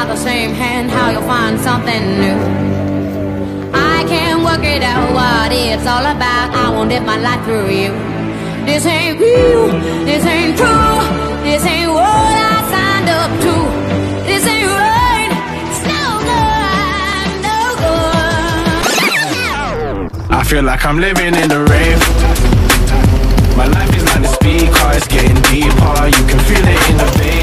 by the same hand, how you'll find something new. I can't work it out what it's all about. I won't live my life through you. This ain't real, this ain't true, this ain't what I signed up to. This ain't right, it's no good, no good. I feel like I'm living in the rave. My life is like the speaker, it's getting deeper. You can feel it in the vein.